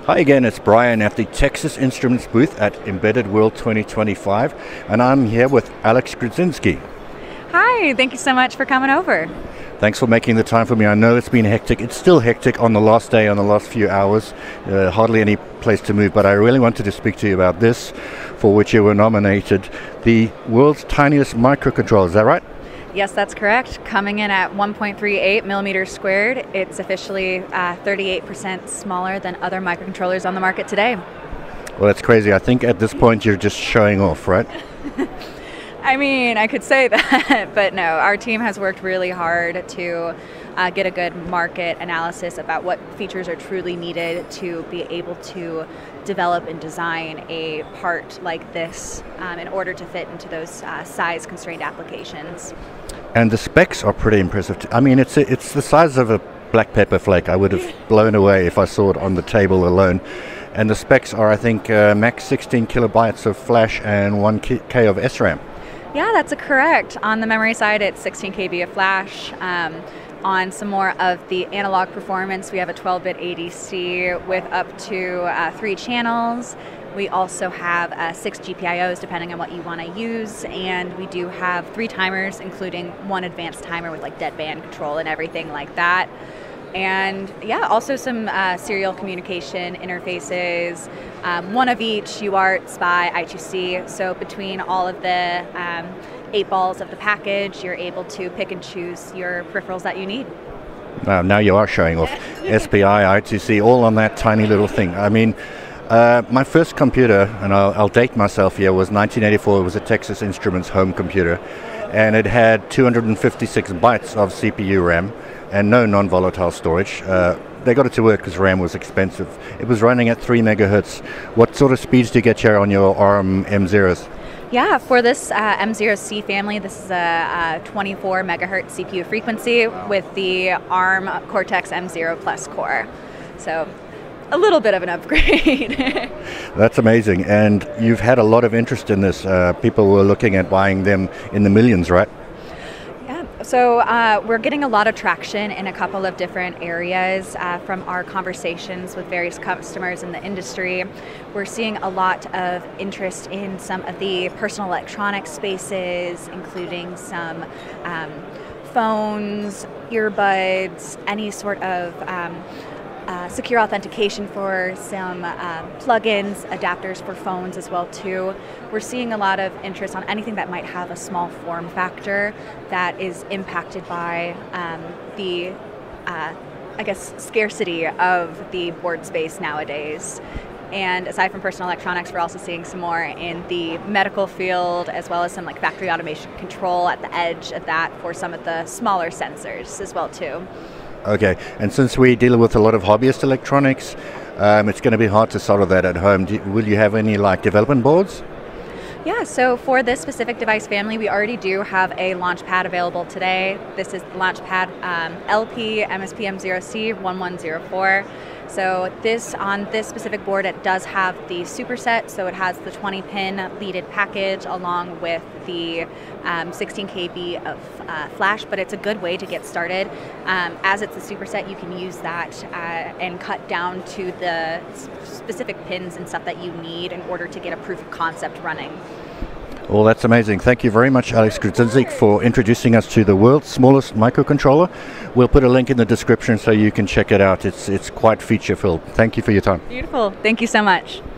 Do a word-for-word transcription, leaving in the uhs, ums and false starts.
Hi again, it's Brian at the Texas Instruments booth at Embedded World twenty twenty-five, and I'm here with Alex Grudzinski. Hi, thank you so much for coming over. Thanks for making the time for me. I know it's been hectic. It's still hectic on the last day, on the last few hours. Uh, hardly any place to move, but I really wanted to speak to you about this, for which you were nominated, the world's tiniest microcontroller. Is that right? Yes, that's correct. Coming in at one point three eight millimeters squared, it's officially uh, thirty-eight percent smaller than other microcontrollers on the market today. Well, that's crazy. I think at this point you're just showing off, right? I mean, I could say that, but no, our team has worked really hard to uh, get a good market analysis about what features are truly needed to be able to develop and design a part like this um, in order to fit into those uh, size-constrained applications. And the specs are pretty impressive. Too. I mean, it's a, it's the size of a black pepper flake. I would have blown away if I saw it on the table alone. And the specs are, I think, uh, max sixteen kilobytes of flash and one K of S RAM. Yeah, that's a correct. On the memory side, it's sixteen K B of flash. Um, on some more of the analog performance, we have a twelve bit A D C with up to uh, three channels. We also have uh, six G P I Os, depending on what you want to use, and we do have three timers, including one advanced timer with like deadband control and everything like that. And yeah, also some uh, serial communication interfaces, um, one of each, U A R T, S P I, I two C. So between all of the um, eight balls of the package, you're able to pick and choose your peripherals that you need. Uh, now you are showing off. S P I, I two C, all on that tiny little thing. I mean, uh, my first computer, and I'll, I'll date myself here, was nineteen eighty-four. It was a Texas Instruments home computer, and it had two hundred fifty-six bytes of C P U RAM and no non-volatile storage. Uh, they got it to work because RAM was expensive. It was running at three megahertz. What sort of speeds do you get here on your ARM M zeros? Yeah, for this uh, M zero C family, this is a, a twenty-four megahertz C P U frequency with the ARM Cortex M zero Plus core. So a little bit of an upgrade. That's amazing. And you've had a lot of interest in this. Uh, people were looking at buying them in the millions, right? So uh, we're getting a lot of traction in a couple of different areas uh, from our conversations with various customers in the industry. We're seeing a lot of interest in some of the personal electronics spaces, including some um, phones, earbuds, any sort of um, Uh, secure authentication for some uh, plugins, adapters for phones as well too. We're seeing a lot of interest on anything that might have a small form factor that is impacted by um, the, uh, I guess, scarcity of the board space nowadays. And aside from personal electronics, we're also seeing some more in the medical field, as well as some like factory automation control at the edge of that for some of the smaller sensors as well too. Okay, and since we deal with a lot of hobbyist electronics, um, it's going to be hard to solder that at home. Do, will you have any like development boards? Yeah, so for this specific device family, we already do have a LaunchPad available today. This is the LaunchPad um, L P M S P M zero C eleven oh four. So this on this specific board, it does have the superset, so it has the twenty pin leaded package along with the um, sixteen K B of uh, flash, but it's a good way to get started. Um, as it's a superset, you can use that uh, and cut down to the specific pins and stuff that you need in order to get a proof of concept running. Well, that's amazing. Thank you very much, Alex Grudzinski, for introducing us to the world's smallest microcontroller. We'll put a link in the description so you can check it out. It's, it's quite feature-filled. Thank you for your time. Beautiful. Thank you so much.